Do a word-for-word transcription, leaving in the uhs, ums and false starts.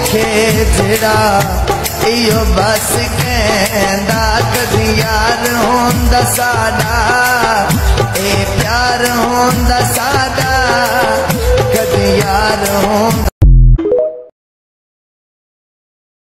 मुखे जड़ा इयो बस कहंदा कदी यार होंदा साडा ए प्यार होंदा साडा कदी यार होंदा